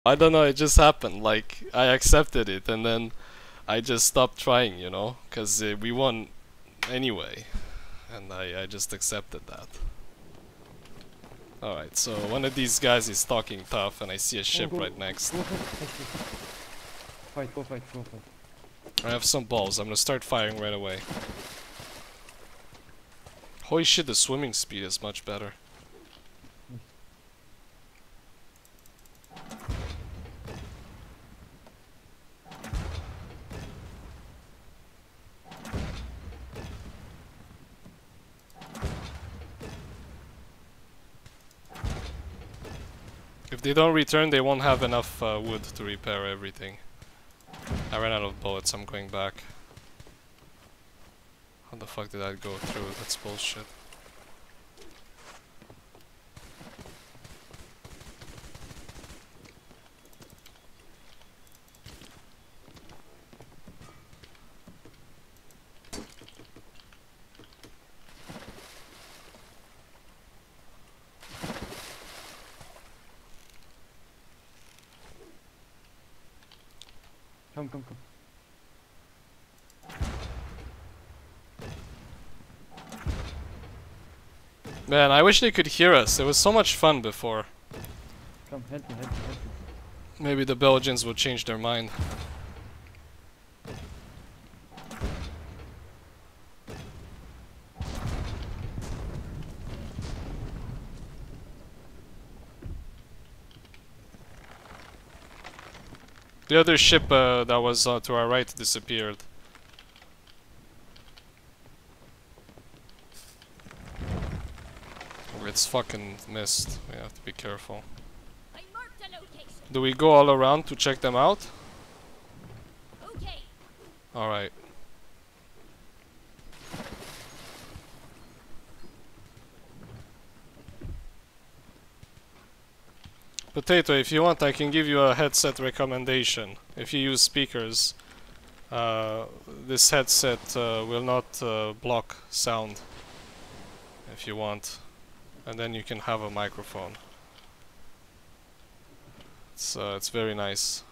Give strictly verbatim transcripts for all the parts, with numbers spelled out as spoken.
I don't know, it just happened. Like, I accepted it and then I just stopped trying, you know? Because uh, we won anyway. And I, I just accepted that. Alright, so one of these guys is talking tough and I see a ship go, right next. Go fight, go fight, go fight. I have some balls, I'm gonna start firing right away. Holy shit, the swimming speed is much better. If they don't return, they won't have enough uh, wood to repair everything. I ran out of bullets, I'm going back. How the fuck did I go through? That's bullshit. Come, come, come. Man, I wish they could hear us. It was so much fun before. Come, help me, help me, help me. Maybe the Belgians will change their mind. The other ship uh, that was uh, to our right disappeared. It's fucking missed. We have to be careful. Do we go all around to check them out? Okay. Alright. Potato, if you want, I can give you a headset recommendation. If you use speakers, uh, this headset uh, will not uh, block sound. If you want. And then you can have a microphone. It's, uh, it's very nice.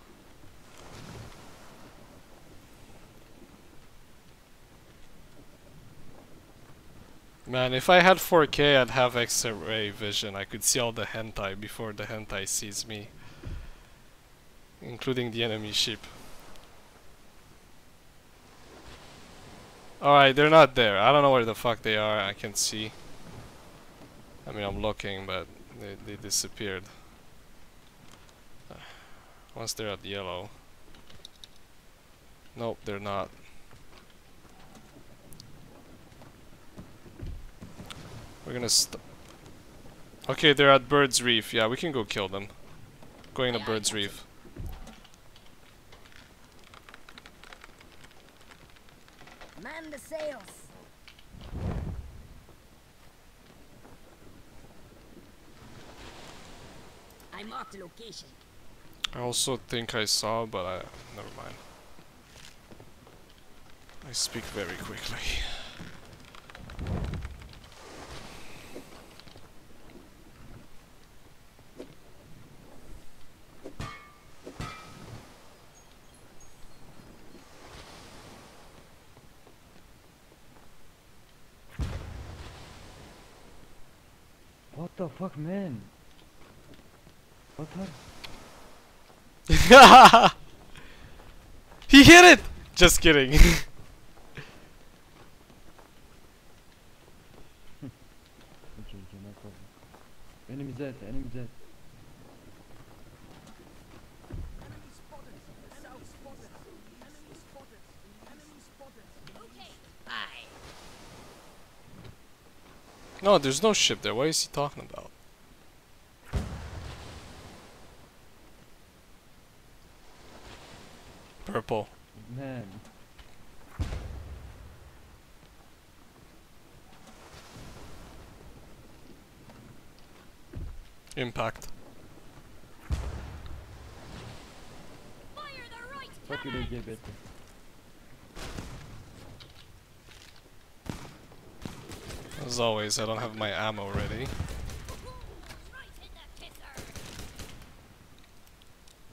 Man, if I had four K, I'd have X-ray vision. I could see all the hentai before the hentai sees me. Including the enemy ship. Alright, they're not there. I don't know where the fuck they are. I can see. I mean, I'm looking, but they, they disappeared. Uh, once they're at yellow. Nope, they're not. We're gonna st- Okay, they're at Bird's Reef. Yeah, we can go kill them. Going to Bird's Reef. Man the sails. I marked the location. I also think I saw, but I... never mind. I speak very quickly. What the fuck, man? What the? He hit it! Just kidding. Okay, okay, no problem. Enemy Z, enemy Z. Enemy spotted. South spotted. Enemy spotted. Enemy spotted. Okay. Aye. No, there's no ship there. What is he talking about? Purple. Man. Impact. Fire the right Fuck you, they gave it. As always, I don't have my ammo ready. right in the kisser.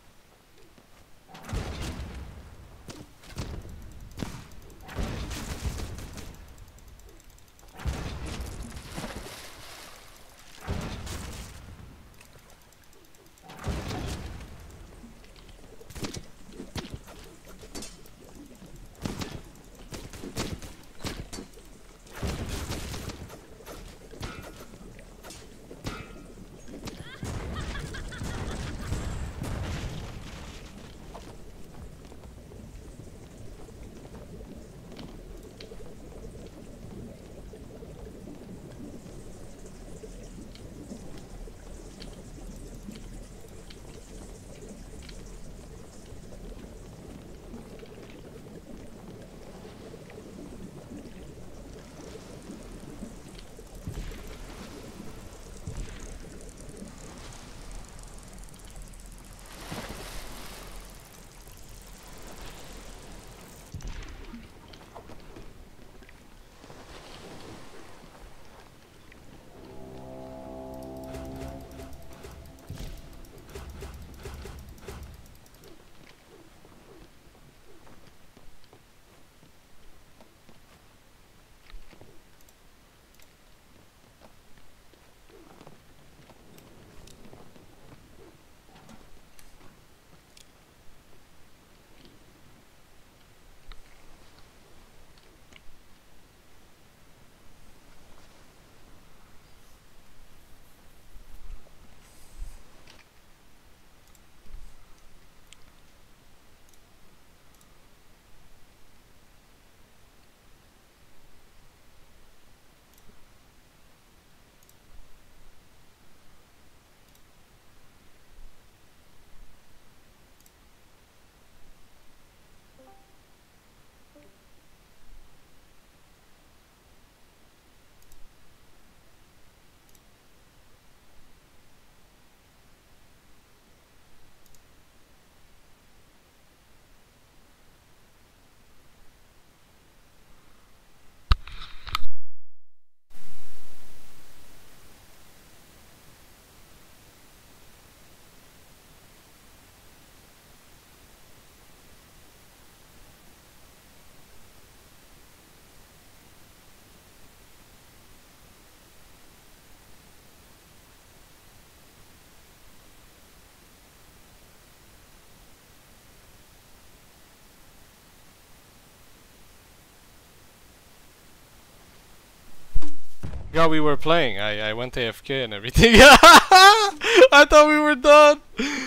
forgot we were playing. I, I went A F K and everything. I thought we were done.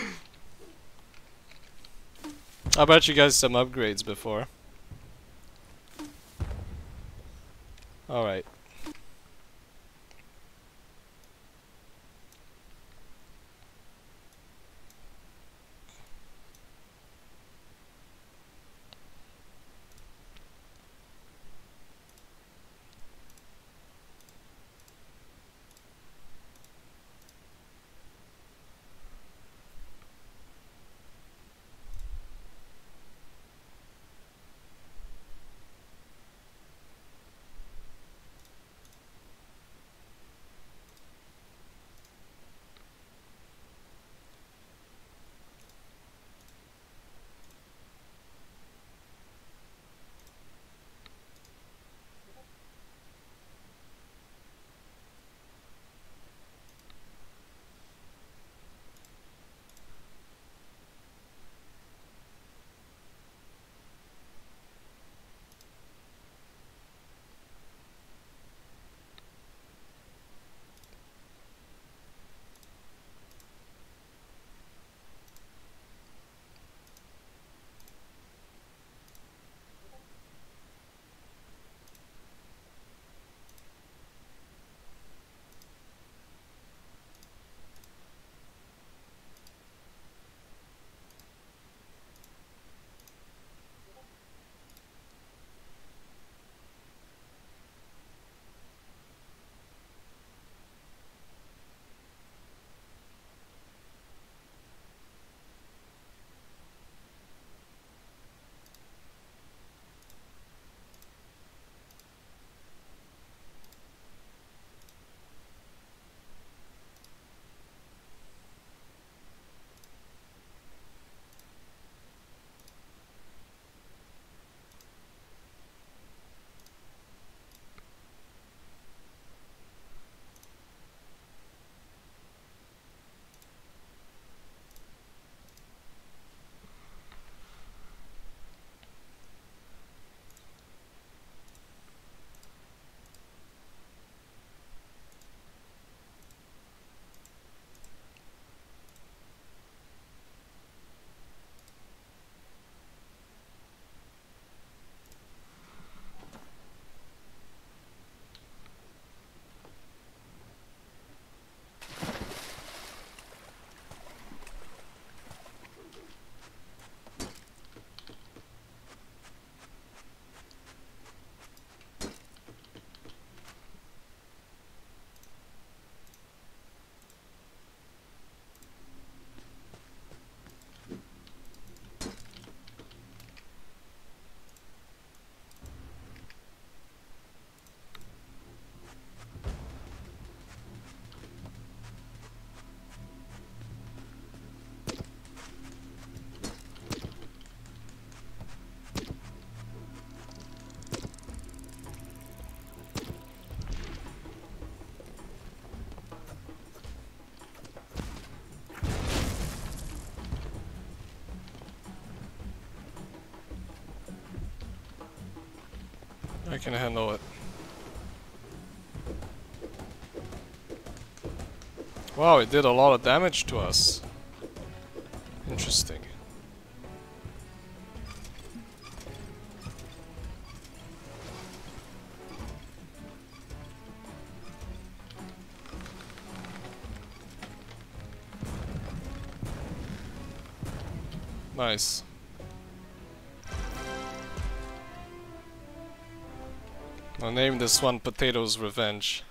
I bet you guys some upgrades before. Alright. I can handle it. Wow, it did a lot of damage to us. Interesting. Nice. I'll name this one Potatoes Revenge.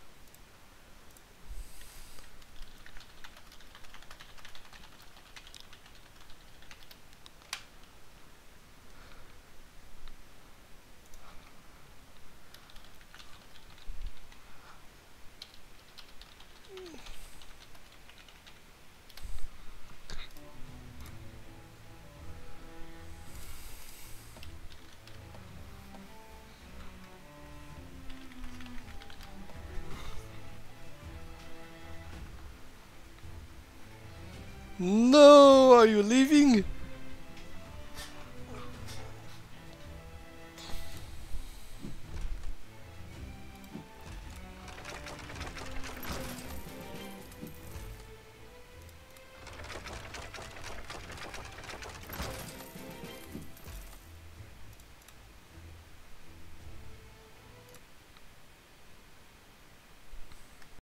No, are you leaving?